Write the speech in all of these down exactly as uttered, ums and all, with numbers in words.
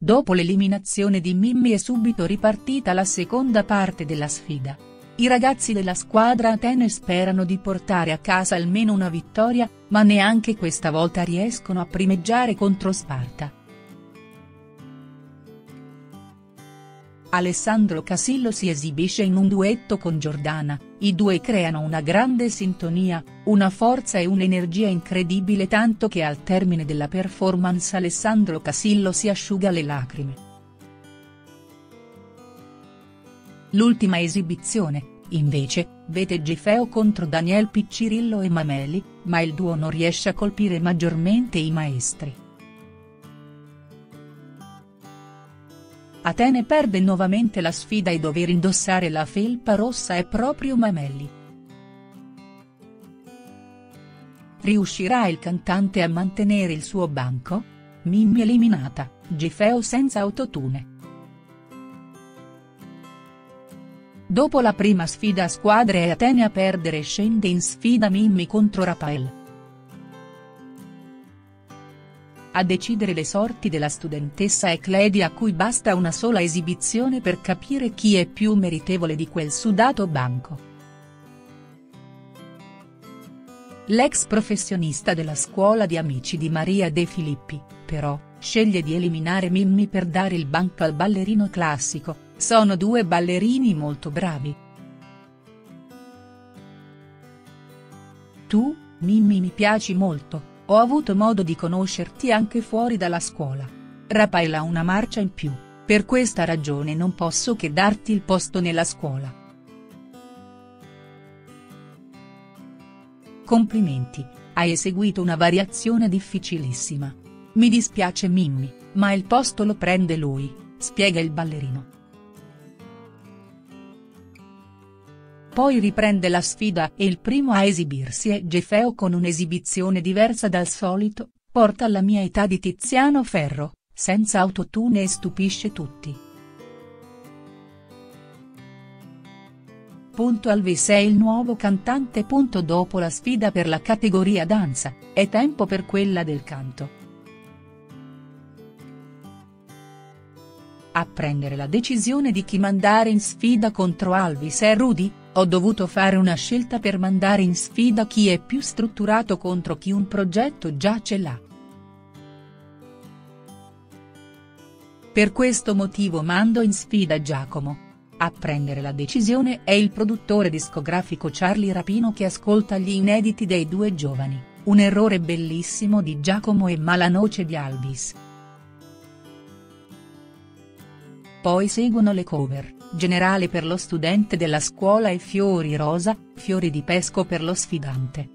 Dopo l'eliminazione di Mimmi è subito ripartita la seconda parte della sfida. I ragazzi della squadra Atene sperano di portare a casa almeno una vittoria, ma neanche questa volta riescono a primeggiare contro Sparta. Alessandro Casillo si esibisce in un duetto con Giordana, i due creano una grande sintonia, una forza e un'energia incredibile, tanto che al termine della performance Alessandro Casillo si asciuga le lacrime. L'ultima esibizione, invece, vede Gefeo contro Daniel Piccirillo e Mameli, ma il duo non riesce a colpire maggiormente i maestri. Atene perde nuovamente la sfida e dover indossare la felpa rossa è proprio Mameli. Riuscirà il cantante a mantenere il suo banco? Mimmi eliminata, Gefeo senza autotune. Dopo la prima sfida a squadre è Atene a perdere e scende in sfida Mimmi contro Rafael. A decidere le sorti della studentessa è Cledi, a cui basta una sola esibizione per capire chi è più meritevole di quel sudato banco. L'ex professionista della scuola di amici di Maria De Filippi, però, sceglie di eliminare Mimmi per dare il banco al ballerino classico, sono due ballerini molto bravi. Tu, Mimmi, mi piaci molto. Ho avuto modo di conoscerti anche fuori dalla scuola. Rafael ha una marcia in più, per questa ragione non posso che darti il posto nella scuola. Complimenti, hai eseguito una variazione difficilissima. Mi dispiace Mimmi, ma il posto lo prende lui, spiega il ballerino. Poi riprende la sfida e il primo a esibirsi è Gefeo con un'esibizione diversa dal solito, porta alla mia età di Tiziano Ferro, senza autotune e stupisce tutti. Punto Alves è il nuovo cantante. Punto Dopo la sfida per la categoria danza, è tempo per quella del canto. A prendere la decisione di chi mandare in sfida contro Alvis e Rudy, ho dovuto fare una scelta per mandare in sfida chi è più strutturato contro chi un progetto già ce l'ha. Per questo motivo mando in sfida Giacomo. A prendere la decisione è il produttore discografico Charlie Rapino, che ascolta gli inediti dei due giovani, un errore bellissimo di Giacomo e Malanoce di Alvis. Poi seguono le cover, Generale per lo studente della scuola e Fiori rosa, Fiori di pesco per lo sfidante.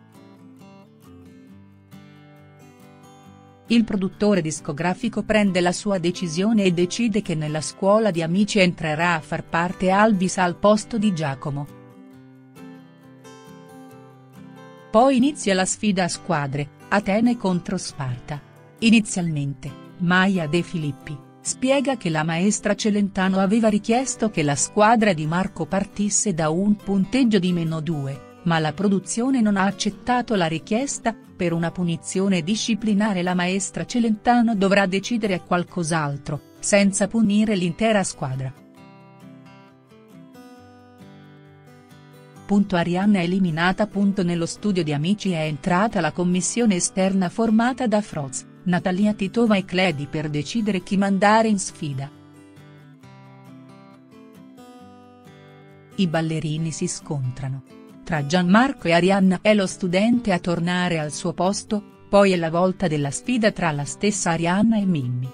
Il produttore discografico prende la sua decisione e decide che nella scuola di amici entrerà a far parte Alvis al posto di Giacomo. Poi inizia la sfida a squadre, Atene contro Sparta. Inizialmente, Maria De Filippi spiega che la maestra Celentano aveva richiesto che la squadra di Marco partisse da un punteggio di meno due, ma la produzione non ha accettato la richiesta. Per una punizione disciplinare la maestra Celentano dovrà decidere qualcos'altro, senza punire l'intera squadra. Punto Arianna è eliminata. Punto Nello studio di amici è entrata la commissione esterna formata da Froz, Natalia Titova e Cledi per decidere chi mandare in sfida. I ballerini si scontrano. Tra Gianmarco e Arianna è lo studente a tornare al suo posto, poi è la volta della sfida tra la stessa Arianna e Mimmi.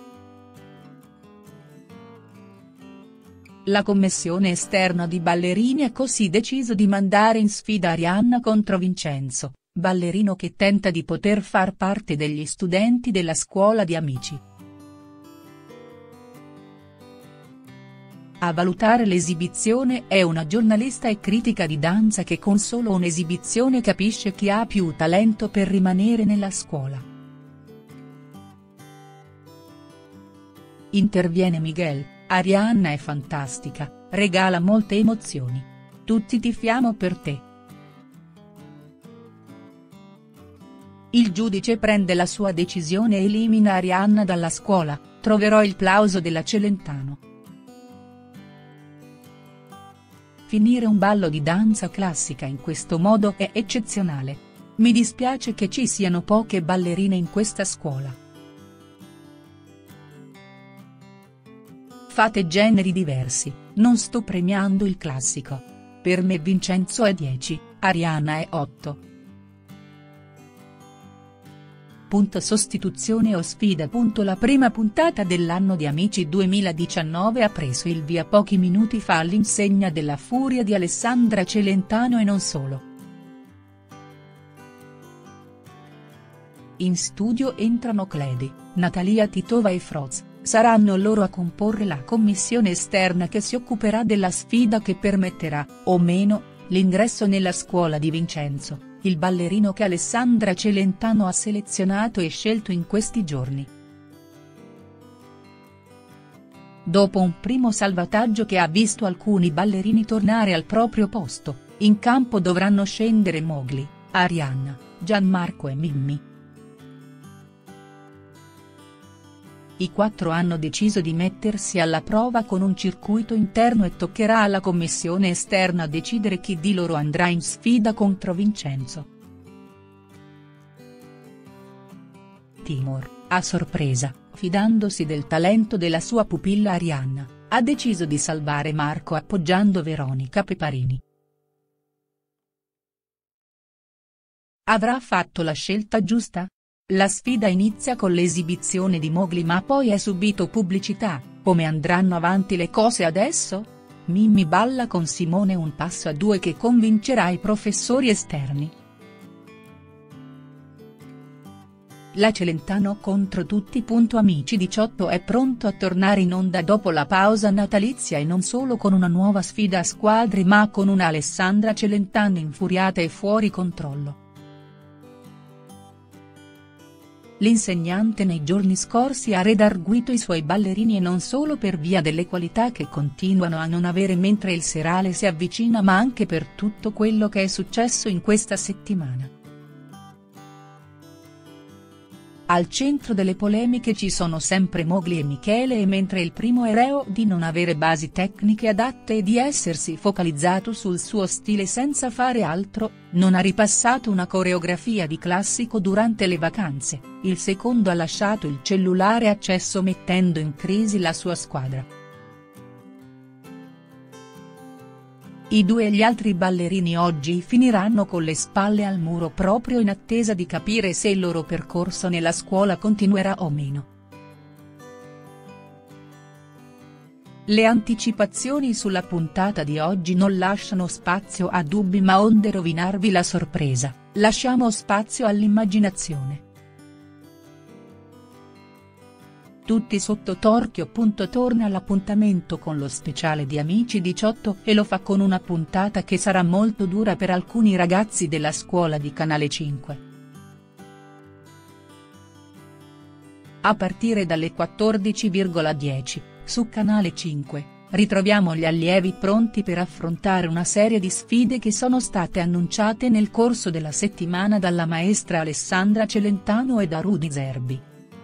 La commissione esterna di ballerini ha così deciso di mandare in sfida Arianna contro Vincenzo, ballerino che tenta di poter far parte degli studenti della scuola di amici. A valutare l'esibizione è una giornalista e critica di danza che con solo un'esibizione capisce chi ha più talento per rimanere nella scuola. Interviene Miguel, Arianna è fantastica, regala molte emozioni. Tutti tifiamo per te. Il giudice prende la sua decisione e elimina Arianna dalla scuola, troverò il plauso della Celentano. Finire un ballo di danza classica in questo modo è eccezionale. Mi dispiace che ci siano poche ballerine in questa scuola. Fate generi diversi, non sto premiando il classico. Per me Vincenzo è dieci, Arianna è otto. Punto sostituzione o sfida. Punto La prima puntata dell'anno di Amici duemiladiciannove ha preso il via pochi minuti fa all'insegna della furia di Alessandra Celentano e non solo. In studio entrano Cledi, Natalia Titova e Froz, saranno loro a comporre la commissione esterna che si occuperà della sfida che permetterà, o meno, l'ingresso nella scuola di Vincenzo, il ballerino che Alessandra Celentano ha selezionato e scelto in questi giorni. Dopo un primo salvataggio che ha visto alcuni ballerini tornare al proprio posto, in campo dovranno scendere Mowgli, Arianna, Gianmarco e Mimmi. I quattro hanno deciso di mettersi alla prova con un circuito interno e toccherà alla commissione esterna decidere chi di loro andrà in sfida contro Vincenzo. Timur, a sorpresa, fidandosi del talento della sua pupilla Arianna, ha deciso di salvare Marco appoggiando Veronica Peparini. Avrà fatto la scelta giusta? La sfida inizia con l'esibizione di Mowgli ma poi ha subito pubblicità, come andranno avanti le cose adesso? Mimmi balla con Simone un passo a due che convincerà i professori esterni. La Celentano contro tutti. Amici diciotto è pronto a tornare in onda dopo la pausa natalizia e non solo con una nuova sfida a squadre ma con una Alessandra Celentano infuriata e fuori controllo. L'insegnante nei giorni scorsi ha redarguito i suoi ballerini e non solo per via delle qualità che continuano a non avere mentre il serale si avvicina ma anche per tutto quello che è successo in questa settimana. Al centro delle polemiche ci sono sempre Mowgli e Michele e mentre il primo è reo di non avere basi tecniche adatte e di essersi focalizzato sul suo stile senza fare altro, non ha ripassato una coreografia di classico durante le vacanze, il secondo ha lasciato il cellulare acceso mettendo in crisi la sua squadra. I due e gli altri ballerini oggi finiranno con le spalle al muro proprio in attesa di capire se il loro percorso nella scuola continuerà o meno. Le anticipazioni sulla puntata di oggi non lasciano spazio a dubbi ma onde rovinarvi la sorpresa, lasciamo spazio all'immaginazione. Tutti sotto torchio. Torna all'appuntamento con lo speciale di Amici diciotto e lo fa con una puntata che sarà molto dura per alcuni ragazzi della scuola di Canale cinque. A partire dalle quattordici e dieci, su Canale cinque, ritroviamo gli allievi pronti per affrontare una serie di sfide che sono state annunciate nel corso della settimana dalla maestra Alessandra Celentano e da Rudy Zerbi.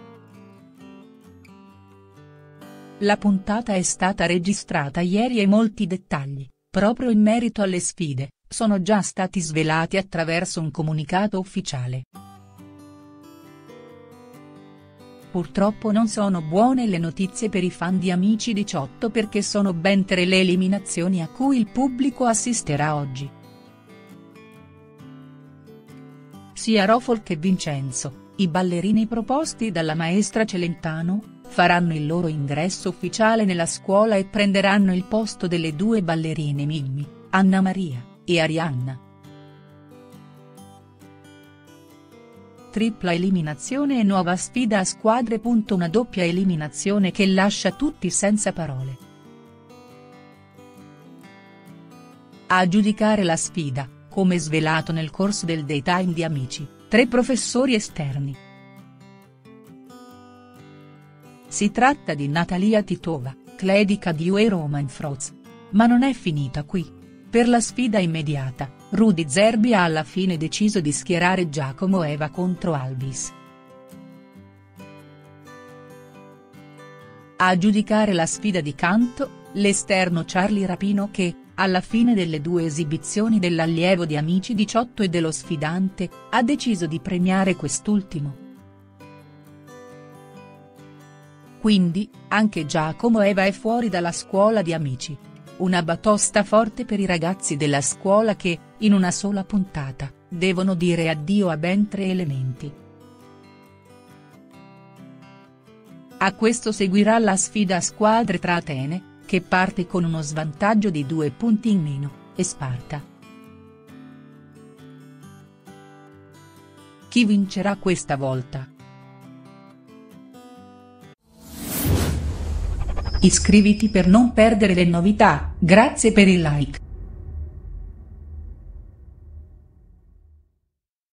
La puntata è stata registrata ieri e molti dettagli, proprio in merito alle sfide, sono già stati svelati attraverso un comunicato ufficiale. Purtroppo non sono buone le notizie per i fan di Amici diciotto perché sono ben tre le eliminazioni a cui il pubblico assisterà oggi. Sia Rofol che Vincenzo, i ballerini proposti dalla maestra Celentano, faranno il loro ingresso ufficiale nella scuola e prenderanno il posto delle due ballerine Mimmi, Anna Maria, e Arianna. Tripla eliminazione e nuova sfida a squadre. Una doppia eliminazione che lascia tutti senza parole. A giudicare la sfida, come svelato nel corso del daytime di Amici, tre professori esterni. Si tratta di Natalia Titova, Cledi Cadiu e Roman Froz. Ma non è finita qui. Per la sfida immediata, Rudy Zerbi ha alla fine deciso di schierare Giacomo Eva contro Alvis. A giudicare la sfida di canto, l'esterno Charlie Rapino che, alla fine delle due esibizioni dell'allievo di Amici diciotto e dello sfidante, ha deciso di premiare quest'ultimo. Quindi, anche Giacomo Eva è fuori dalla scuola di Amici. Una batosta forte per i ragazzi della scuola che, in una sola puntata, devono dire addio a ben tre elementi. A questo seguirà la sfida a squadre tra Atene, che parte con uno svantaggio di due punti in meno, e Sparta. Chi vincerà questa volta? Iscriviti per non perdere le novità, grazie per il like.